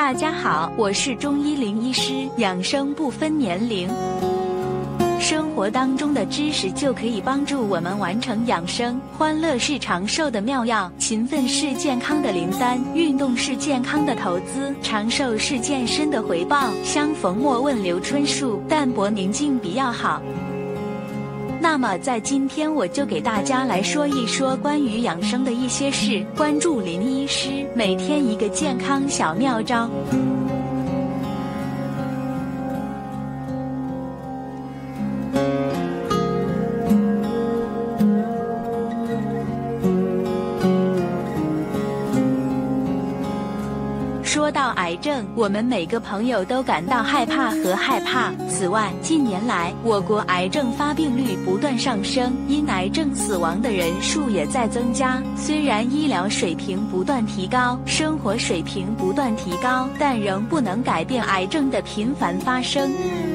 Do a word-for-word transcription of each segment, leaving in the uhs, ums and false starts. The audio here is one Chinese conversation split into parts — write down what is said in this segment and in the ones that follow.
大家好，我是中医林医师，养生不分年龄。生活当中的知识就可以帮助我们完成养生。欢乐是长寿的妙药，勤奋是健康的灵丹，运动是健康的投资，长寿是健身的回报。相逢莫问留春树，淡泊宁静比较好。那么在今天我就给大家来说一说关于养生的一些事，关注林医师，每天一个健康小妙招。说到癌症，我们每个朋友都感到害怕和害怕。此外，近年来我国癌症发病率不断上升，因癌症死亡的人数也在增加。虽然医疗水平不断提高，生活水平不断提高，但仍不能改变癌症的频繁发生。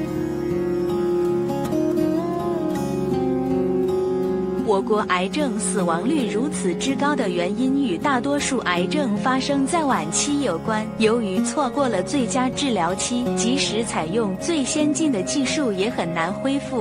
我国癌症死亡率如此之高的原因与大多数癌症发生在晚期有关。由于错过了最佳治疗期，即使采用最先进的技术也很难恢复。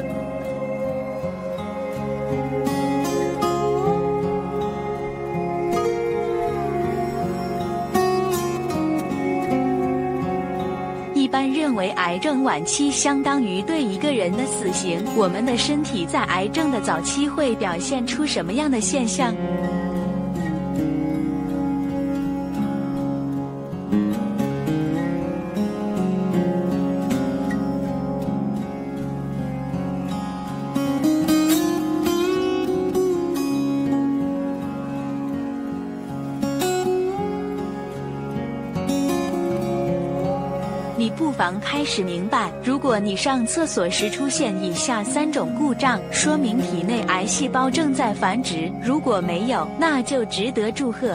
一般认为癌症晚期相当于对一个人的死刑。我们的身体在癌症的早期会表现出什么样的现象？你不妨开始明白，如果你上厕所时出现以下三种故障，说明体内癌细胞正在繁殖；如果没有，那就值得祝贺。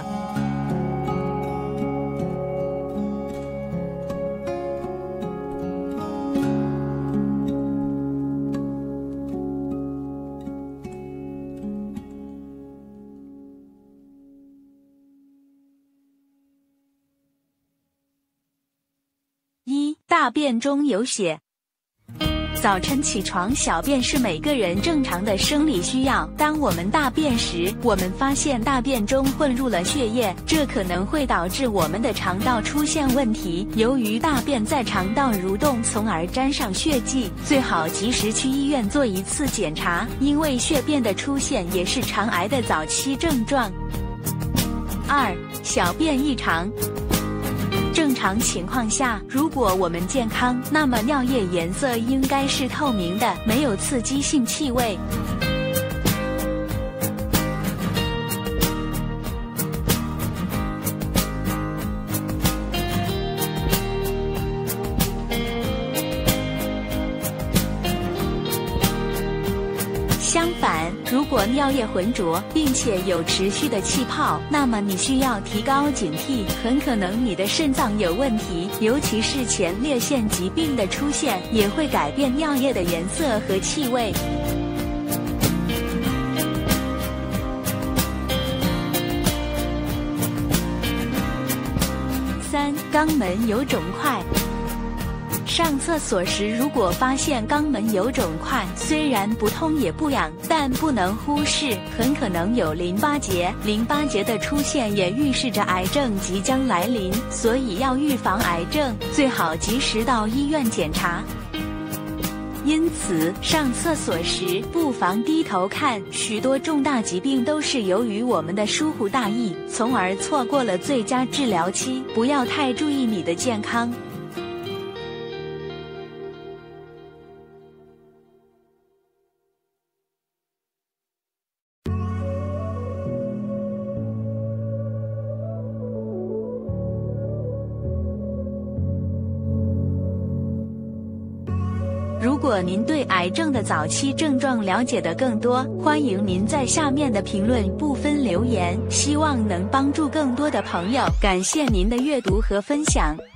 一、大便中有血。早晨起床小便是每个人正常的生理需要。当我们大便时，我们发现大便中混入了血液，这可能会导致我们的肠道出现问题。由于大便在肠道蠕动，从而沾上血迹，最好及时去医院做一次检查，因为血便的出现也是肠癌的早期症状。二、小便异常。正常情况下，如果我们健康，那么尿液颜色应该是透明的，没有刺激性气味。相反，如果尿液浑浊，并且有持续的气泡，那么你需要提高警惕，很可能你的肾脏有问题。尤其是前列腺疾病的出现，也会改变尿液的颜色和气味。三、肛门有肿块。上厕所时，如果发现肛门有肿块，虽然不痛也不痒，但不能忽视，很可能有淋巴结。淋巴结的出现也预示着癌症即将来临，所以要预防癌症，最好及时到医院检查。因此，上厕所时不妨低头看，许多重大疾病都是由于我们的疏忽大意，从而错过了最佳治疗期。不要太注意你的健康。如果您对癌症的早期症状了解得更多，欢迎您在下面的评论部分留言，希望能帮助更多的朋友。感谢您的阅读和分享。